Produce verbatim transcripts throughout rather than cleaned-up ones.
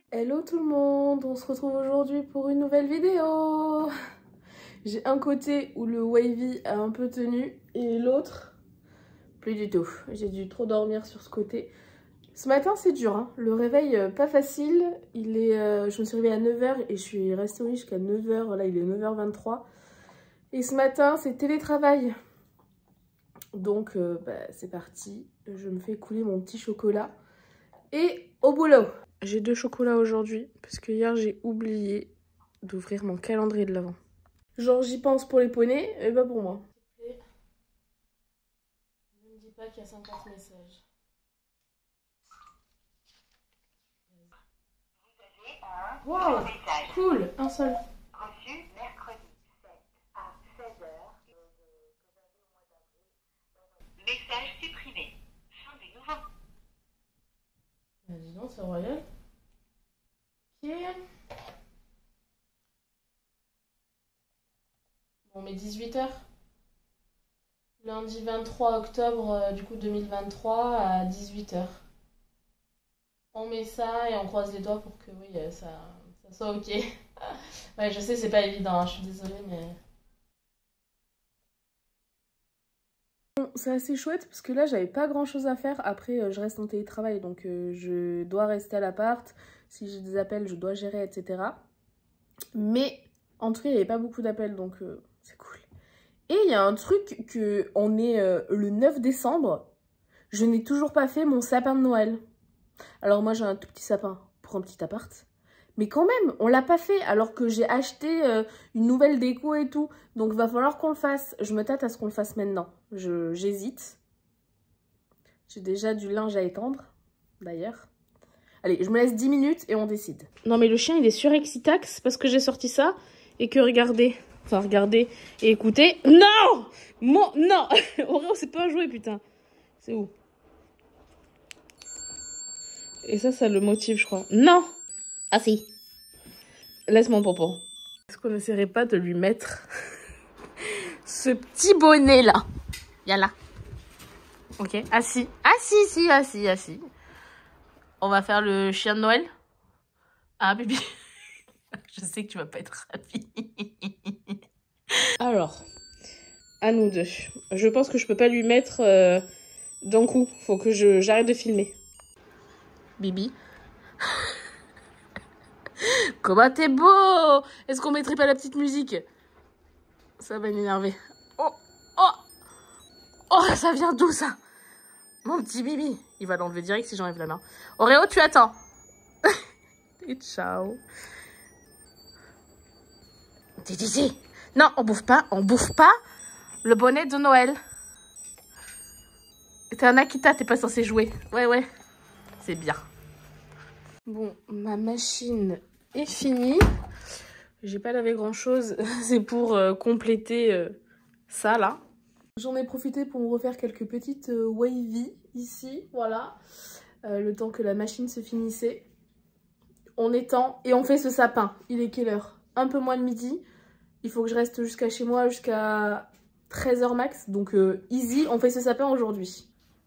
Hello tout le monde, on se retrouve aujourd'hui pour une nouvelle vidéo. J'ai un côté où le wavy a un peu tenu et l'autre, plus du tout. J'ai dû trop dormir sur ce côté. Ce matin c'est dur, hein. Le réveil euh, pas facile. Il est, euh, je me suis réveillée à neuf heures et je suis restée au lit jusqu'à neuf heures. Là il est neuf heures vingt-trois. Et ce matin c'est télétravail. Donc euh, bah, c'est parti, je me fais couler mon petit chocolat et au boulot. J'ai deux chocolats aujourd'hui parce que hier j'ai oublié d'ouvrir mon calendrier de l'Avent. Genre j'y pense pour les poneys et pas pour moi. Ne me dis pas qu'il y a cinquante messages. Wow, cool, un seul. Reçu mercredi sept à seize heures. Message supprimé. Fin du nouveau. Bah dis donc, c'est royal. Ok. Bon, mais dix-huit heures. Lundi vingt-trois octobre euh, du coup deux mille vingt-trois à dix-huit heures. On met ça et on croise les doigts pour que oui, ça, ça soit ok. Ouais, je sais, c'est pas évident, hein, je suis désolée, mais... Bon, c'est assez chouette parce que là, j'avais pas grand chose à faire. Après, euh, je reste en télétravail, donc euh, je dois rester à l'appart. Si j'ai des appels, je dois gérer, et cetera. Mais en tout cas, il n'y avait pas beaucoup d'appels, donc euh, c'est cool. Et il y a un truc que on est euh, le neuf décembre. Je n'ai toujours pas fait mon sapin de Noël. Alors moi, j'ai un tout petit sapin pour un petit appart. Mais quand même, on l'a pas fait alors que j'ai acheté euh, une nouvelle déco et tout. Donc, va falloir qu'on le fasse. Je me tâte à ce qu'on le fasse maintenant. Je, j'hésite. J'ai déjà du linge à étendre, d'ailleurs. Allez, je me laisse dix minutes et on décide. Non, mais le chien, il est surexcitax parce que j'ai sorti ça et que regardez. Enfin, regardez et écoutez. Non! Mon... Non! Oreo, c'est pas un jouet, putain. C'est où? Et ça, ça le motive, je crois. Non! Ah si. Laisse mon pompon. Est-ce qu'on n'essaierait pas de lui mettre ce petit bonnet là? Viens là. Ok, assis. Assis, si, assis, assis. On va faire le chien de Noël. Ah, bébé. Je sais que tu vas pas être ravie. Alors, à nous deux. Je pense que je peux pas lui mettre euh, d'un coup. Faut que je j'arrête de filmer. Bibi. Comment t'es beau! Est-ce qu'on mettrait pas la petite musique? Ça va m'énerver. Oh! Oh! Oh, ça vient d'où ça? Mon petit Bibi. Il va l'enlever direct si j'enlève la main. Oreo, tu attends. Et ciao. Titi. Non, on bouffe pas. On bouffe pas le bonnet de Noël. T'es un Akita, t'es pas censé jouer. Ouais, ouais. C'est bien. Bon, ma machine est finie. J'ai pas lavé grand chose. C'est pour euh, compléter euh, ça là. J'en ai profité pour me refaire quelques petites euh, wavy ici. Voilà. Euh, le temps que la machine se finissait. On étend et on fait ce sapin. Il est quelle heure? Un peu moins de midi. Il faut que je reste jusqu'à chez moi jusqu'à treize heures max. Donc euh, easy, on fait ce sapin aujourd'hui.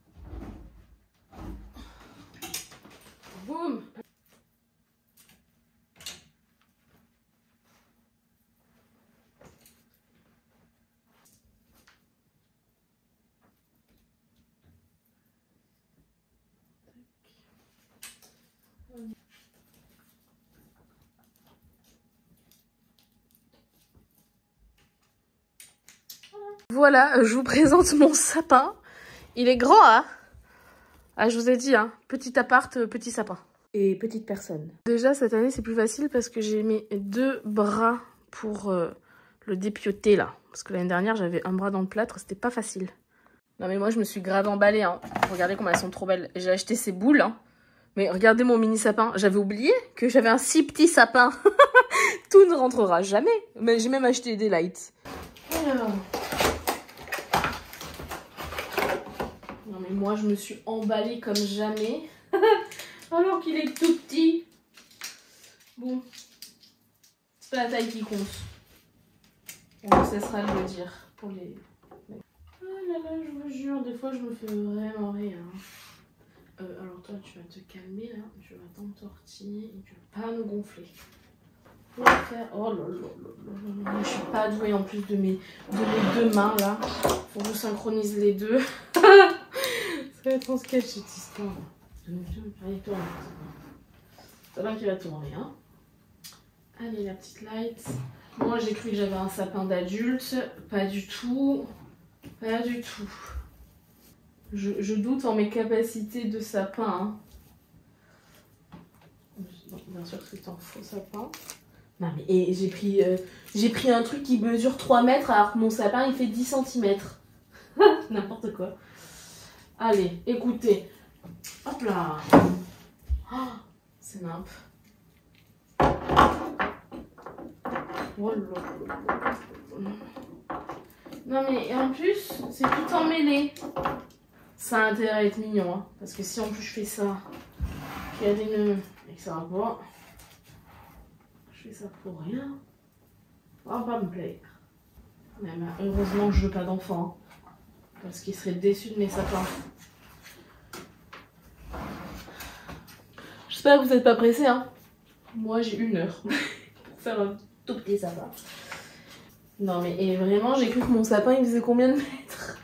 Boum! Voilà, je vous présente mon sapin. Il est grand, hein? Ah, je vous ai dit, hein, petit appart, petit sapin. Et petite personne. Déjà, cette année, c'est plus facile parce que j'ai mis deux bras pour euh, le dépioter, là. Parce que l'année dernière, j'avais un bras dans le plâtre, c'était pas facile. Non, mais moi, je me suis grave emballée, hein. Regardez comme elles sont trop belles. J'ai acheté ces boules, hein. Mais regardez mon mini sapin. J'avais oublié que j'avais un si petit sapin. Tout ne rentrera jamais. Mais j'ai même acheté des lights. Alors... Non mais moi je me suis emballée comme jamais. Alors qu'il est tout petit. Bon. C'est pas la taille qui compte. On ne cessera de le dire pour les... Ah là là, je vous jure, des fois je me fais vraiment rire. Euh, alors toi, tu vas te calmer là, tu vas t'entortiller et tu vas pas me gonfler. Pour faire... Oh là là là là là, je suis pas douée en plus de mes, de mes deux mains là. Faut que je synchronise les deux. Ça va être en sketch cette histoire. Allez, tourne. C'est là qui va tourner, hein. Allez, la petite light. Moi, j'ai cru que j'avais un sapin d'adulte. Pas du tout. Pas du tout. Je, je doute en mes capacités de sapin. Hein. Bon, bien sûr que c'est un faux sapin. Non, mais et j'ai pris, euh, j'ai pris un truc qui mesure trois mètres alors que mon sapin il fait dix centimètres. N'importe quoi. Allez, écoutez. Hop là. Oh, c'est nimp. Oh là là. Non mais en plus, c'est tout emmêlé. Ça a intérêt à être mignon, hein, parce que si en plus je fais ça, qu'il y a des nœuds et que ça va pas, je fais ça pour rien, ça va pas me plaire. Mais bah, heureusement que je veux pas d'enfant, hein, parce qu'ils seraient déçus de mes sapins. J'espère que vous n'êtes pas pressés, hein. Moi j'ai une heure pour faire un tout petit sapin. Non mais et vraiment j'ai cru que mon sapin il faisait combien de mètres?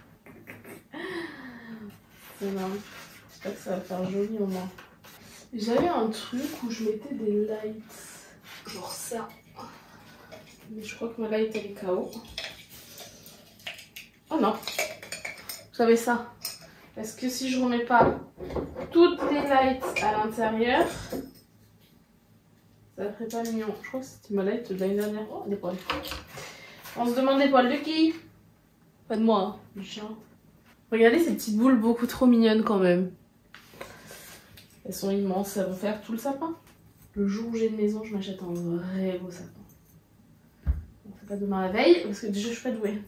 C'est énorme. J'espère que ça va faire joli au moins. J'avais un truc où je mettais des lights. Genre ça. Mais je crois que ma light elle est K O. Oh non. J'avais ça. Est-ce que si je remets pas toutes les lights à l'intérieur, ça ferait pas mignon? Je crois que c'était ma light de l'année dernière. Oh, des poils. On se demande des poils de qui? Pas de moi, hein, du chien. Regardez ces petites boules beaucoup trop mignonnes quand même. Elles sont immenses, elles vont faire tout le sapin. Le jour où j'ai une maison, je m'achète un vrai beau sapin. On fait pas demain la veille, parce que déjà je suis pas douée.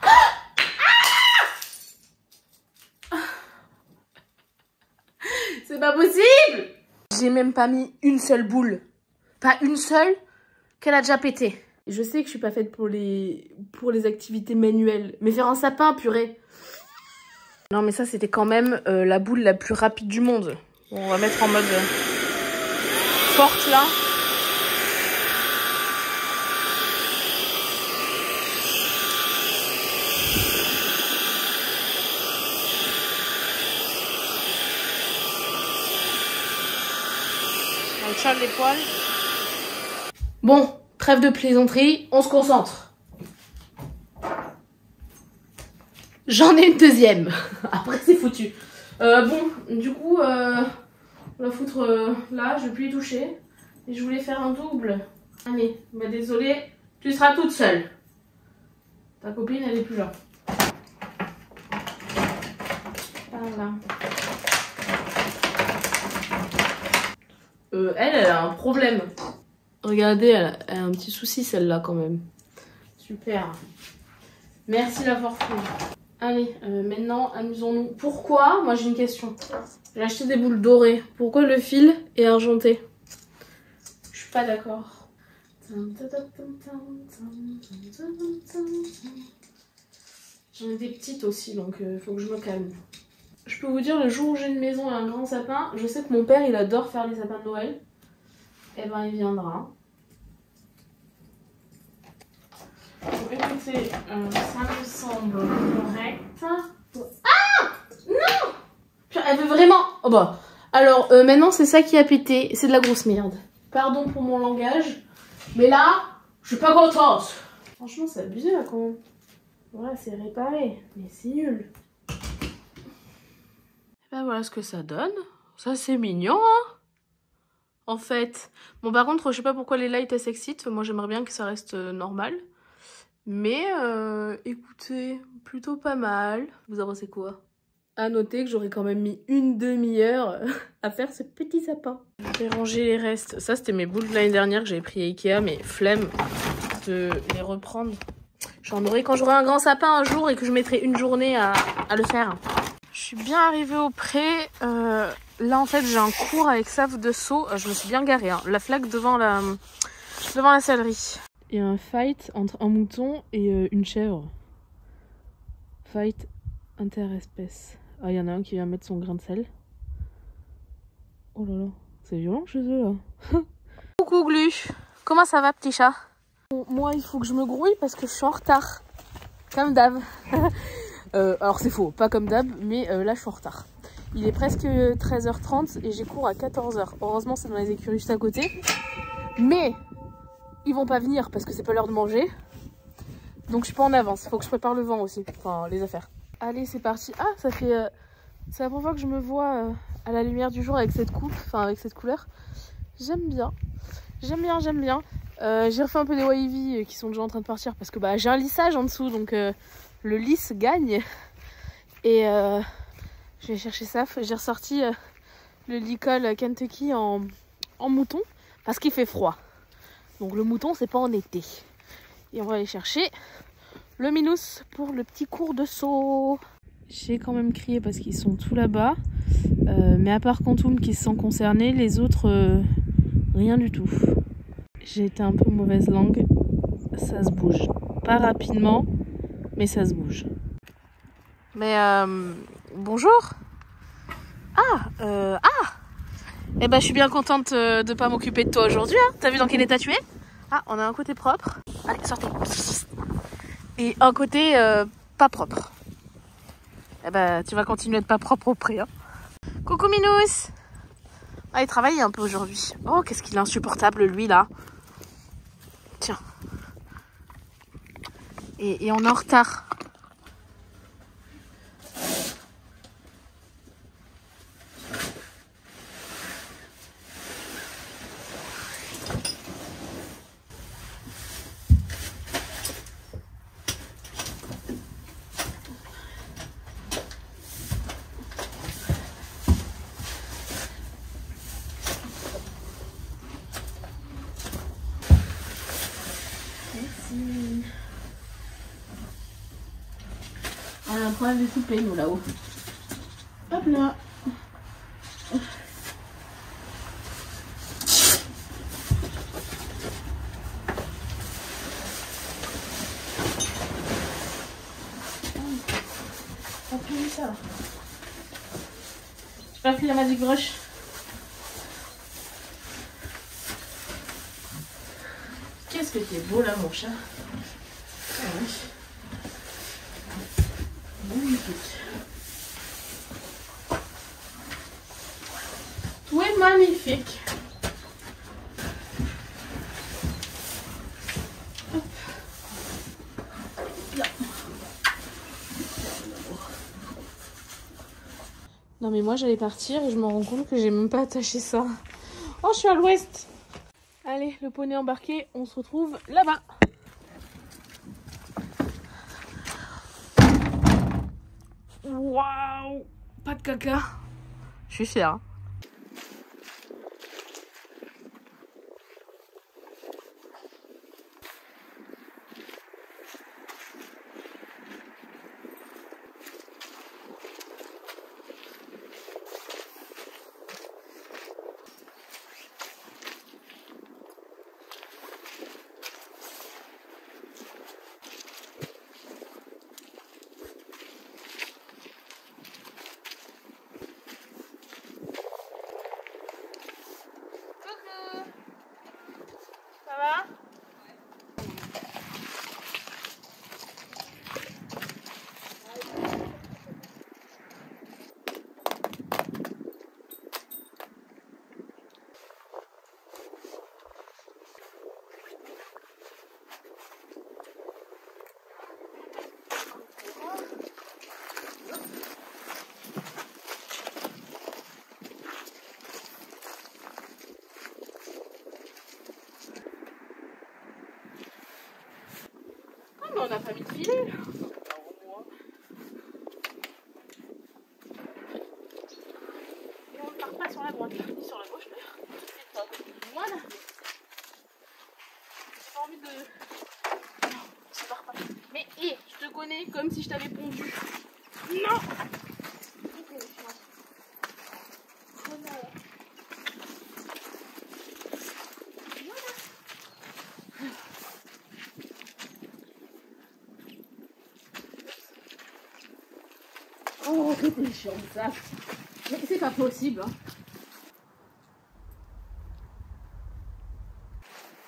C'est pas possible! J'ai même pas mis une seule boule. Pas une seule, qu'elle a déjà pété. Je sais que je suis pas faite pour les, pour les activités manuelles. Mais faire un sapin, purée. Non mais ça c'était quand même euh, la boule la plus rapide du monde. Bon, on va mettre en mode euh, forte là. On charge les poils. Bon, trêve de plaisanterie, on se concentre. J'en ai une deuxième. Après c'est foutu. Euh, bon, du coup, euh, on va foutre euh, là, je vais plus y toucher. Et je voulais faire un double. Allez, bah désolé, tu seras toute seule. Ta copine, elle est plus là. Voilà. Euh, elle, elle a un problème. Regardez, elle a, elle a un petit souci celle-là quand même. Super. Merci la fortune. Allez, euh, maintenant, amusons-nous. Pourquoi? Moi, j'ai une question. J'ai acheté des boules dorées. Pourquoi le fil est argenté? Je suis pas d'accord. J'en ai des petites aussi, donc il euh, faut que je me calme. Je peux vous dire, le jour où j'ai une maison et un grand sapin, je sais que mon père, il adore faire les sapins de Noël. Et ben, il viendra. Bon, écoutez, euh, ça me semble correct. Ah non! Elle veut vraiment... Oh bah. Alors, euh, maintenant, c'est ça qui a pété. C'est de la grosse merde. Pardon pour mon langage. Mais là, je suis pas contente. Franchement, c'est abusé là quand même. Voilà, c'est réparé. Mais c'est nul. Et ben voilà ce que ça donne. Ça, c'est mignon, hein, en fait. Bon, par contre, je sais pas pourquoi les lights elles s'excitent. Moi, j'aimerais bien que ça reste euh, normal. Mais euh, écoutez, plutôt pas mal. Vous en pensez quoi? À noter que j'aurais quand même mis une demi-heure à faire ce petit sapin. Je vais ranger les restes. Ça, c'était mes boules de l'année dernière que j'avais pris à Ikea, mais flemme de les reprendre. J'en aurai quand j'aurai un grand sapin un jour et que je mettrai une journée à, à le faire. Je suis bien arrivée au pré. Euh, là, en fait, j'ai un cours avec Save de Sceaux. Je me suis bien garée. Hein. La flaque devant la, devant la sellerie. Il y a un fight entre un mouton et euh, une chèvre. Fight interespèce. Ah, il y en a un qui vient mettre son grain de sel. Oh là là, c'est violent chez eux là. Coucou Glu, comment ça va petit chat? Bon, moi il faut que je me grouille parce que je suis en retard. Comme d'hab. euh, alors c'est faux, pas comme d'hab, mais euh, là je suis en retard. Il est presque treize heures trente et j'ai cours à quatorze heures. Heureusement c'est dans les écuries juste à côté. Mais ils vont pas venir parce que c'est pas l'heure de manger. Donc je suis pas en avance, il faut que je prépare le vent aussi, enfin les affaires. Allez c'est parti. Ah ça fait... Euh, c'est la première fois que je me vois euh, à la lumière du jour avec cette coupe, enfin avec cette couleur. J'aime bien, j'aime bien, j'aime bien. Euh, j'ai refait un peu des wavy qui sont déjà en train de partir parce que bah, j'ai un lissage en dessous, donc euh, le lisse gagne. Et euh, je vais chercher ça. J'ai ressorti euh, le Licol Kentucky en, en mouton parce qu'il fait froid. Donc le mouton c'est pas en été. Et on va aller chercher le Minous pour le petit cours de saut. J'ai quand même crié parce qu'ils sont tout là-bas. Euh, mais à part Quantum qui se sent concerné, les autres, euh, rien du tout. J'ai été un peu mauvaise langue. Ça se bouge. Pas rapidement, mais ça se bouge. Mais euh, bonjour. Ah, euh, ah. Eh ben, je suis bien contente euh, de pas m'occuper de toi aujourd'hui. Hein. T'as vu dans quel état tu es? Ah, on a un côté propre. Allez, sortez. Et un côté euh, pas propre. Eh ben, tu vas continuer de pas propre au pré. Hein. Coucou Minous. Ah, il travaille un peu aujourd'hui. Oh, qu'est-ce qu'il est insupportable lui là. Tiens. Et, et on est en retard. Merci. On a un problème de coupé nous là-haut. Hop là. On finit ça. J'ai pas pris la Magic Brush. Qu'est-ce que t'es beau là mon chat. Ah oui. Magnifique. Tout est magnifique. Hop. Là. Non mais moi j'allais partir et je me rends compte que j'ai même pas attaché ça. Oh je suis à l'ouest. Allez le poney embarqué, on se retrouve là-bas. Waouh, pas de caca. Je suis fière. On n'a pas mis de filet. Et on ne part pas sur la droite, ni sur la gauche d'ailleurs. Voilà. J'ai pas envie de... Non, ça part pas. Mais hé, je te connais comme si je t'avais pondu. Non. Oh, c'était chiant ça. Mais c'est pas possible. Hein.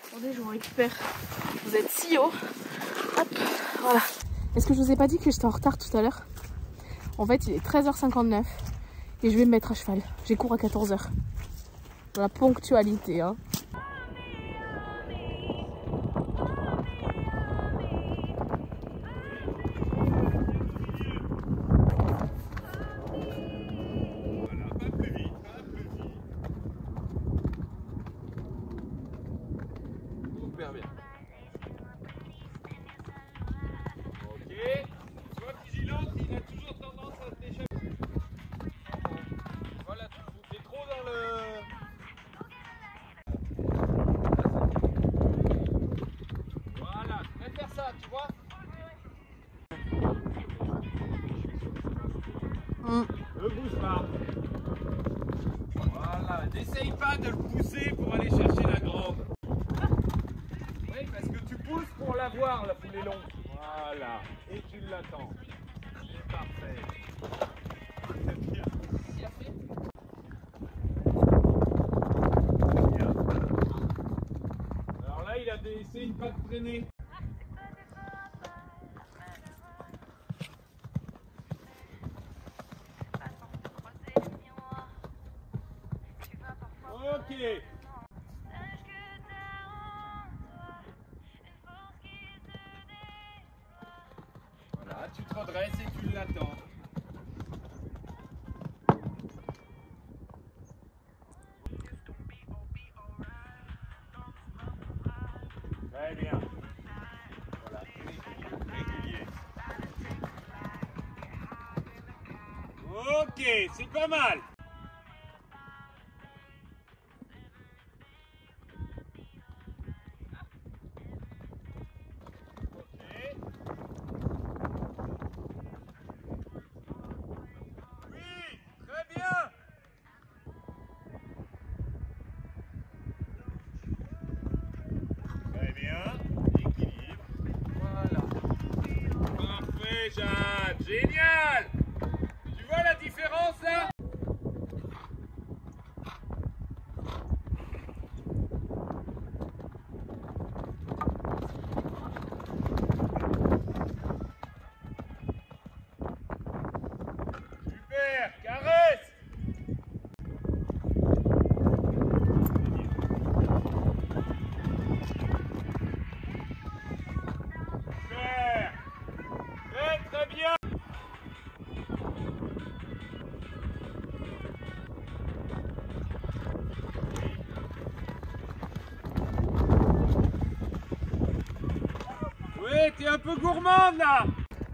Attendez, je vous récupère. Vous êtes si haut. Hop, voilà. Est-ce que je vous ai pas dit que j'étais en retard tout à l'heure? En fait, il est treize heures cinquante-neuf et je vais me mettre à cheval. J'ai cours à quatorze heures. La ponctualité, hein. Super bien. Ok. Sois vigilante, il a toujours tendance à se déchapper. Voilà, tu es trop dans le... Voilà, je préfère ça, tu vois. Mm. Ne bouge pas. Voilà, n'essaye pas de le pousser pour aller chercher la grande. Oui, parce que tu pousses pour la voir, la poulet longue. Voilà, et tu l'attends. C'est parfait. C'est bien. Bien. Alors là, il a essayé de pas te traîner. Ok. Voilà, tu te redresses et tu l'attends. Très bien. Voilà, régulier. Ok, c'est pas mal. Jeanne, génial! Tu vois la différence là? Super, caresse! Super! Très très bien! Oui, t'es un peu gourmande là.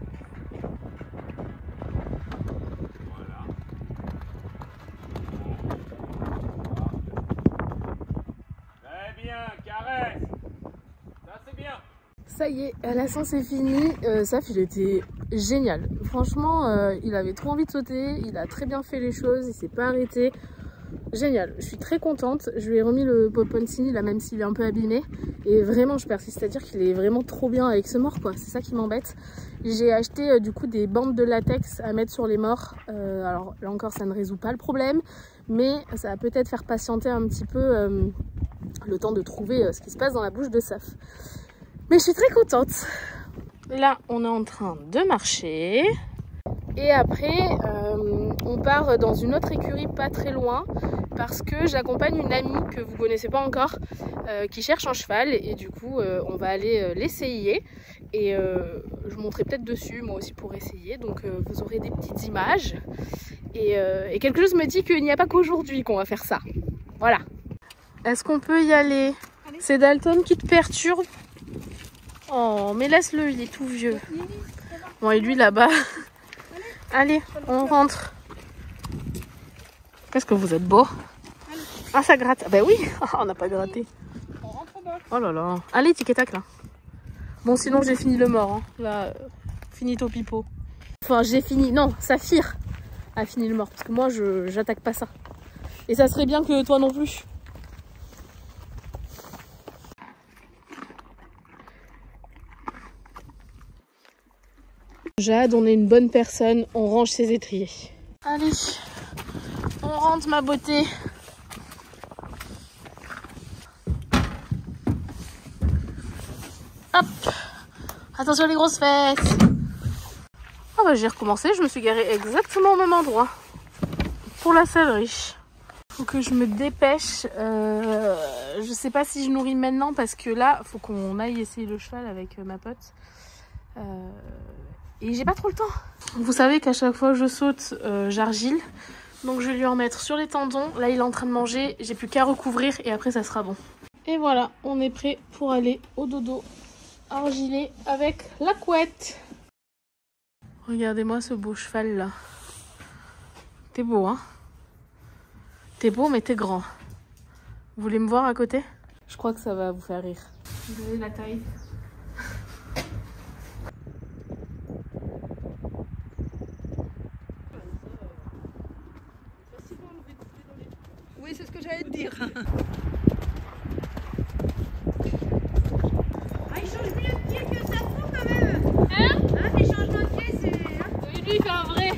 Voilà. Très bien, caresse. Ça c'est bien. Ça y est, la séance est finie. Euh, Saf, il était génial. Franchement, euh, il avait trop envie de sauter. Il a très bien fait les choses. Il s'est pas arrêté. Génial, je suis très contente. Je lui ai remis le Poponcini là, même s'il est un peu abîmé. Et vraiment, je persiste à dire qu'il est vraiment trop bien avec ce mors, quoi. C'est ça qui m'embête. J'ai acheté euh, du coup des bandes de latex à mettre sur les morts. Euh, alors là encore, ça ne résout pas le problème, mais ça va peut-être faire patienter un petit peu euh, le temps de trouver euh, ce qui se passe dans la bouche de Saf. Mais je suis très contente. Là, on est en train de marcher. Et après, euh, on part dans une autre écurie pas très loin parce que j'accompagne une amie que vous connaissez pas encore euh, qui cherche un cheval et du coup euh, on va aller euh, l'essayer et euh, je monterai peut-être dessus moi aussi pour essayer, donc euh, vous aurez des petites images et, euh, et quelque chose me dit qu'il n'y a pas qu'aujourd'hui qu'on va faire ça. Voilà. Est-ce qu'on peut y aller? C'est Dalton qui te perturbe? Oh mais laisse-le, il est tout vieux. Bon et lui là-bas. Allez, on rentre. Qu'est-ce que vous êtes beau. Ah, ça gratte. Ah, ben oui, on n'a pas gratté. Oh là là. Allez, tic et tac là. Bon, sinon j'ai fini le mort. Hein. Là, euh, finito pipo. Enfin, j'ai fini. Non, Saphir a fini le mort. Parce que moi, je j'attaque pas ça. Et ça serait bien que toi non plus. Jade, on est une bonne personne, on range ses étriers. Allez, on rentre ma beauté. Hop. Attention les grosses fesses. Ah bah j'ai recommencé, je me suis garée exactement au même endroit. Pour la sellerie. Faut que je me dépêche. Euh, je sais pas si je nourris maintenant parce que là, faut qu'on aille essayer le cheval avec ma pote. Euh, et j'ai pas trop le temps. Vous savez qu'à chaque fois que je saute, euh, j'argile. Donc je vais lui en mettre sur les tendons. Là, il est en train de manger. J'ai plus qu'à recouvrir et après, ça sera bon. Et voilà, on est prêt pour aller au dodo argilé avec la couette. Regardez-moi ce beau cheval là. T'es beau, hein? T'es beau, mais t'es grand. Vous voulez me voir à côté? Je crois que ça va vous faire rire. Vous avez la taille. Oui, c'est ce que j'allais te dire. Ah, il change mieux de pied que ça fout quand même. Hein? Hein, les changements de pied, c'est... Oui, lui, il fait un vrai.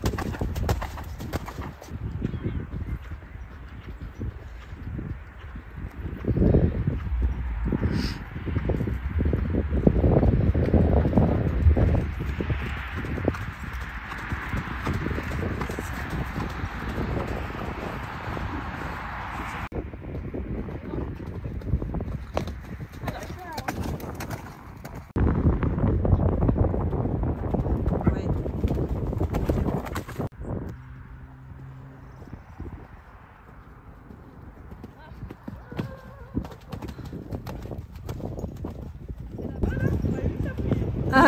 Ah.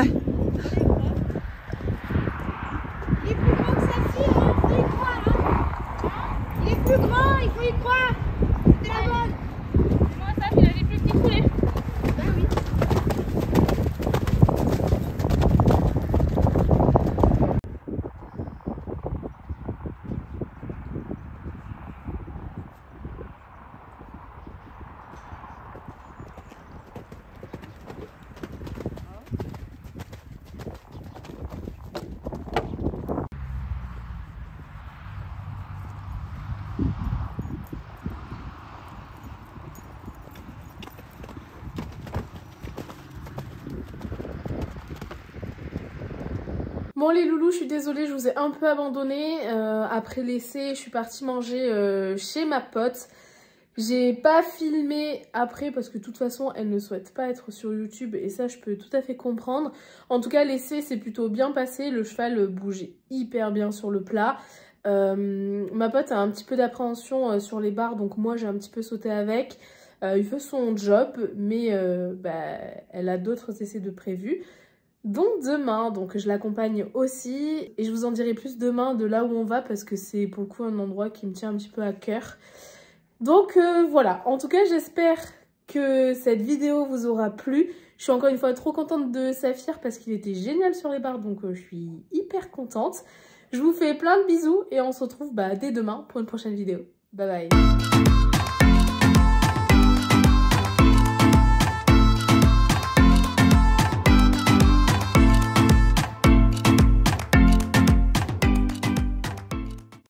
Il est plus grand que sa fille, hein. Il faut y croire. Hein. Il est plus grand, il faut y croire. C'est la bonne. Moi, ça, il a des plus petits poulets. Ben oui. Bon les loulous, je suis désolée, je vous ai un peu abandonné. Euh, après l'essai, je suis partie manger euh, chez ma pote. J'ai pas filmé après parce que de toute façon, elle ne souhaite pas être sur YouTube et ça, je peux tout à fait comprendre. En tout cas, l'essai s'est plutôt bien passé. Le cheval bougeait hyper bien sur le plat. Euh, ma pote a un petit peu d'appréhension sur les barres, donc moi, j'ai un petit peu sauté avec. Euh, il fait son job, mais euh, bah, elle a d'autres essais de prévus. Donc demain, donc je l'accompagne aussi et je vous en dirai plus demain de là où on va parce que c'est pour le coup un endroit qui me tient un petit peu à cœur. Donc euh, voilà, en tout cas j'espère que cette vidéo vous aura plu. Je suis encore une fois trop contente de Saphir parce qu'il était génial sur les barres, donc euh, je suis hyper contente. Je vous fais plein de bisous et on se retrouve bah, dès demain pour une prochaine vidéo. Bye bye.